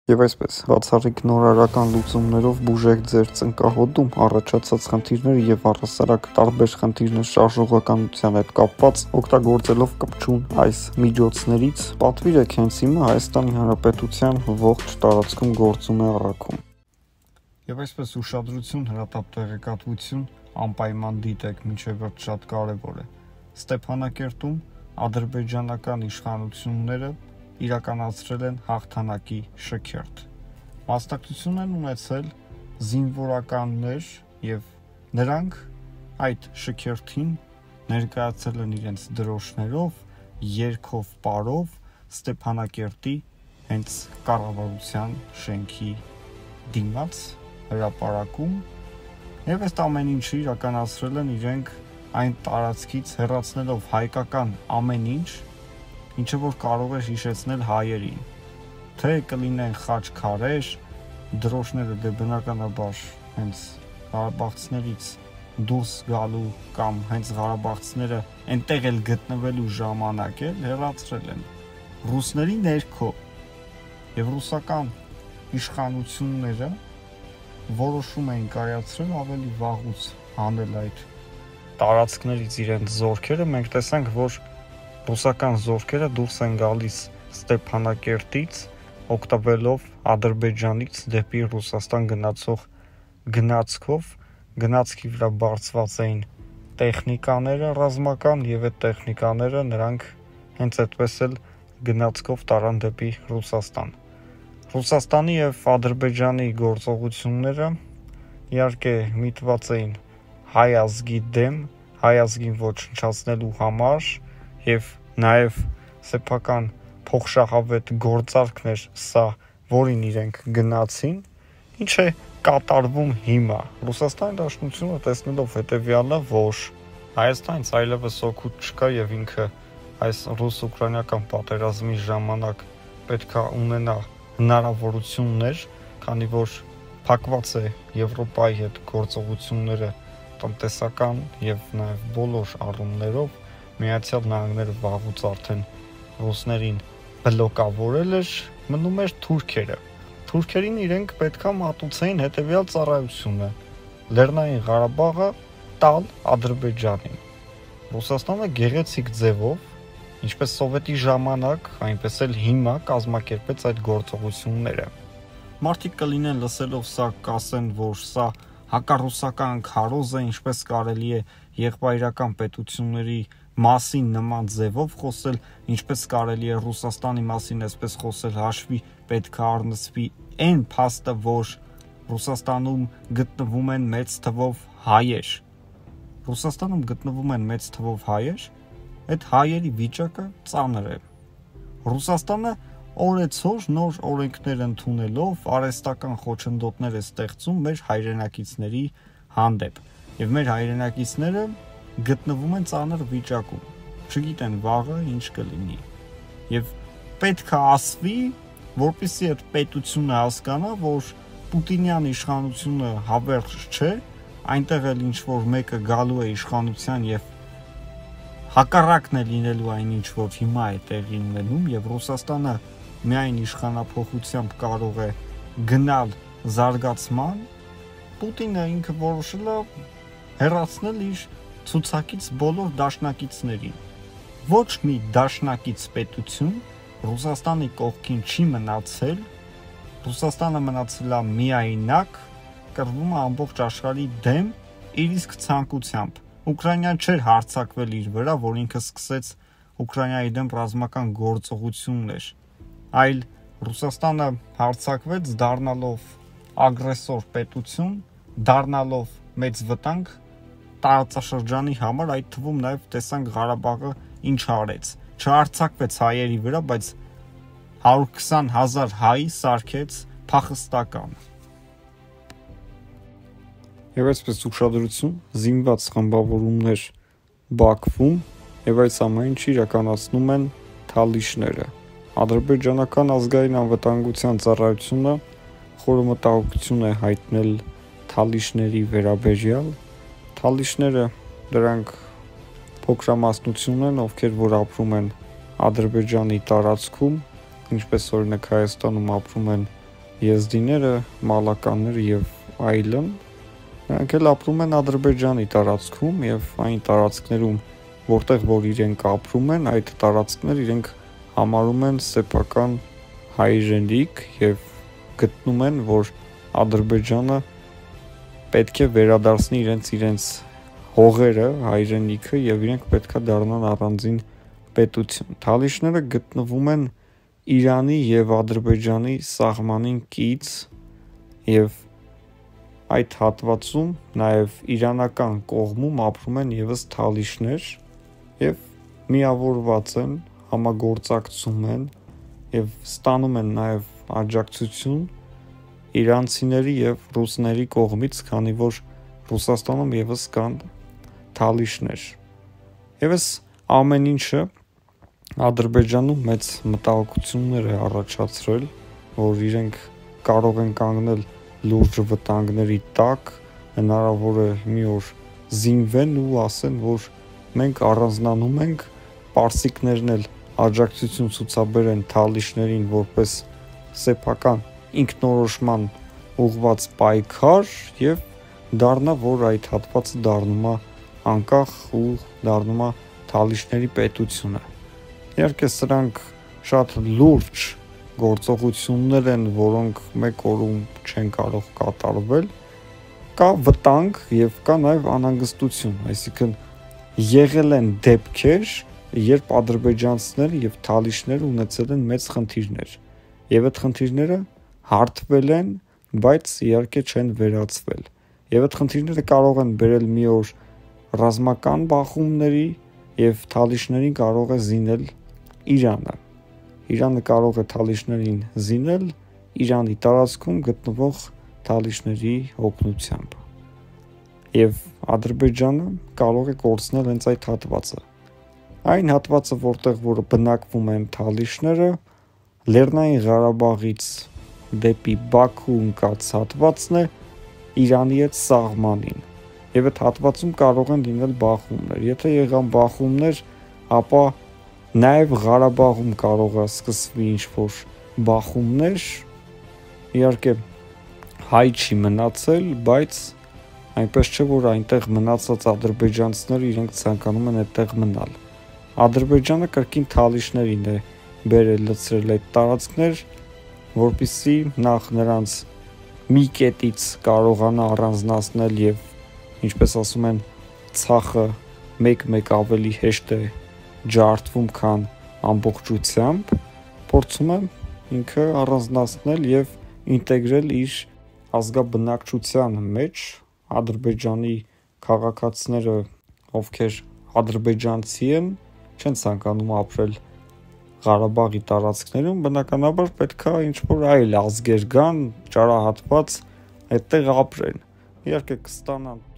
Եվ այսպես, բացառիկ նորարարական լուծումներով բուժեք ձեր ծնկահոտում առաջացած խնդիրները եւ առհասարակ տարբեր խնդիրներ շարժողականության հետ կապված, օգտագործելով կպչուն այս միջոցներից, պատվիրեք հենց հիմա Հայաստանի Հանրապետության ողջ տարածքում գործում է առաքում։ Եվ այսպես ուշադրություն, հրատապ տեղեկատվություն, անպայման դիտեք, մինչև վերջ շատ կարևոր է։ Ստեփանակերտում ադրբեջանական իշխանությունները իրականացրել են հաղթանակի շքերթ։ Մասնակցություն են ունեցել զինվորականներ եւ նրանք այդ շքերթին ներկայացել են իրենց դրոշներով, երգով, պարով Ստեփանակերտի հենց կառավարության շենքի դիմաց հրապարակում եւ այս ամեն ինչը իրականացրել են իրենք այն տարածքից հեռացնելով հայկական ամեն ինչ, ինչը որ կարող է հիշեցնել հայերին, թե կլինեն խաչքարեր, դրոշները դե բնականաբար հենց Ղարաբաղցիներից դուրս գալու կամ հենց Ղարաբաղցիները այնտեղ էլ գտնվելու ժամանակ էլ հեռացրել են ռուսների ներքո եւ ռուսական իշխանությունները որոշում էին կայացրել ավելի վաղուց հանել այդ տարածքներից իրենց զորքերը, մենք տեսանք, որ ռուսական զորքերը դուրս են գալիս Ստեփանակերտից, օգտվելով Ադրբեջանից դեպի Ռուսաստան գնացող գնացքով, գնացքի վրա բարձված էին տեխնիկաները ռազմական եւ այդ տեխնիկաները նրանք հենց այդպես էլ գնացքով տարան դեպի Ռուսաստան։ Ռուսաստանի եւ Ադրբեջանի գործողությունները իհարկե միտված էին հայ ազգի դեմ, հայ ազգին ոչնչացնելու համար եւ նաեւ սեփական փոխշահավետ գործարքն էր սա, որին իրենք գնացին, ինչ է կատարվում հիմա։ Ռուսաստանի Դաշնությունը տեսնելով հետեւյալը, որ Հայաստանից այլևս օգուտ չկա եւ ինքը այս ռուս-ուկրաինական պատերազմի ժամանակ պետքա ունենա հնարավորություններ, քանի որ փակված է Եվրոպայի հետ գործողությունները տնտեսական եւ նաեւ բոլոր առումներով, Միացյալ Նահանգները վաղուց արդեն ռուսներին բլոկավորել էր, մնում էր թուրքերը։ Թուրքերին իրենք պետքա մատուցեին հետեւյալ ծառայությունը՝ Լեռնային Ղարաբաղը տալ Ադրբեջանին։ Ռուսաստանը գեղեցիկ ձևով, ինչպես սովետի ժամանակ, այնպես էլ հիմա կազմակերպեց այդ գործողությունները։ Մարդիկ կլինեն լսելով սա կասեն, որ սա հակառուսական քարոզ է, ինչպես կարելի է եղբայրական պետությունների մասին նման ձևով խոսել, ինչպես կարելի է Ռուսաստանի մասին այսպես խոսել, հաշվի պետք է առնվի այն փաստը, որ Ռուսաստանում գտնվում են մեծ թվով հայեր։ Ռուսաստանում գտնվում են մեծ թվով հայեր, այդ հայերի վիճակը ծանր է։ Ռուսաստանը օրեցօր նոր օրենքներ ընդունելով արհեստական խոչընդոտներ է ստեղծում մեր հայրենակիցների հանդեպ, եւ մեր հայրենակիցները գտնվում են ծանր վիճակում, չգիտեն վաղը ինչ կլինի։ Եվ պետք է ասվի, որպեսզի այդ պետությունը հասկանա, որ Պուտինյան իշխանությունը հավերժ չէ, այնտեղ էլ ինչ որ մեկը գալու է իշխանության եւ հակառակն է լինելու այն ինչ որ հիմա է տեղի ունենում եւ Ռուսաստանը միայն իշխանափոխությամբ կարող է գնալ զարգացման, Պուտինը ինքը որոշել է հեռացնել իր ցուցակից բոլոր դաշնակիցներին։ Ոչ մի դաշնակից պետություն Ռուսաստանի կողքին չի մնացել, Ռուսաստանը մնացել է միայնակ, կռվում է ամբողջ աշխարհի դեմ իր իսկ ցանկությամբ։ Ուկրաինան չէր հարձակվել իր վրա, որ ինքը սկսեց Ուկրաինայի դեմ ռազմական գործողություններ, այլ Ռուսաստանը հարձակվեց դառնալով ագրեսոր պետություն, դառնալով մեծ վտանգ տարածաշրջանի համար, այդ թվում նաև տեսանք Ղարաբաղը ինչ արեց։ Չհարձակվեց հայերի վրա, բայց 120,000 հայ սարքեց փախստական։ Եվ այսպես ուշադրություն, զինված խմբավորումներ Բաքվում եւ այս ամեն ինչը իրականացնում են թալիշները։ Ադրբեջանական ազգային անվտանգության ծառայությունը խորը մտահոգություն է հայտնել թալիշների վերաբերյալ։ Թալիշները դրանք փոքրամասնություն են, ովքեր որ ապրում են Ադրբեջանի տարածքում, ինչպես օրինակ Հայաստանում ապրում են եզդիները, մալականները եւ այլն, նրանք էլ ապրում են Ադրբեջանի տարածքում եւ այն տարածքներում, որտեղ որ իրենք ապրում են, այդ տարածքներ իրենք համարում են սեփական հայրենիք եւ գտնում են, որ Ադրբեջանը պետք է վերադարձնի իրենց հողերը, հայրենիքը եւ իրենք պետքա դառնան առանձին պետություն։ Թալիշները գտնվում են Իրանի եւ Ադրբեջանի սահմանին կից եւ այդ հատվածում նաեւ իրանական կողմում ապրում են եւս թալիշներ եւ միավորված են, համագործակցում են եւ ստանում են նաեւ աջակցություն իրանցիների եւ ռուսների կողմից, քանի որ Ռուսաստանում եւս կան թալիշներ։ Եվս ամեն ինչը Ադրբեջանում մեծ մտահոգություններ է առաջացրել, որ իրենք կարող են կանգնել լուրջ վտանգների տակ, հնարավոր է մի օր զինվեն ու ասեն, որ մենք առանձնանում ենք, պարսիկներն էլ աջակցություն ցուցաբերեն թալիշներին որպես սեփական ինքնորոշման ուղղված պայքար եւ դառնա, որ այդ հատվածը դառնում է անկախ ու դառնում է թալիշների պետությունը։ Իհարկե սրանք շատ լուրջ գործողություններ են, որոնք մեկ օրում չեն կարող կատարվել, կա վտանգ եւ կա նաեւ անհանգստություն, այսինքն եղել են դեպքեր, երբ ադրբեջանցիները եւ թալիշները ունեցել են մեծ խնդիրներ եւ այդ խնդիրները հարթվել են, բայց իհարկե չեն վերացվել եւ այդ խնդիրները կարող են բերել մի օր ռազմական բախումների եւ թալիշներին կարող է զինել Իրանը կարող է թալիշներին զինել Իրանի տարածքում գտնվող թալիշների օգնությամբ եւ Ադրբեջանը կարող է կորցնել հենց այդ հատվածը։ Այն հատվածը, որտեղ որ բնակվում են թալիշները, Լեռնային Ղարաբաղից դեպի Բաքու ընկած հատվածն է Իրանի հետ սահմանին եւ այդ հատվածում կարող են լինել բախումներ։ Եթե եղան բախումներ, ապա նաեւ Ղարաբաղում կարող է սկսվի ինչ-որ բախումներ, իհարկե հայ չի մնացել, բայց այնպես չէ, որ այնտեղ մնացած ադրբեջանցիները իրենք ցանկանում են այդտեղ մնալ։ Ադրբեջանը կրկին թալիշներին է բերել լցրել այդ տարածքներ, որպեսզի նախ նրանց մի կետից կարողանա առանձնացնել եւ ինչպես ասում են, ցախը մեկ ավելի հեշտ է ջարդվում, քան ամբողջությամբ, փորձում է ինքը առանձնացնել եւ ինտեգրել իր ազգաբնակչության մեջ Ադրբեջանի քաղաքացիները, ովքեր ադրբեջանցի են, չեն ցանկանում ապրել Ղարաբաղի տարածքներում, բնականաբար պետքա ինչ-որ այլ ազգեր գան, ճարահատված այդտեղ ապրեն։ Իհարկե կստանան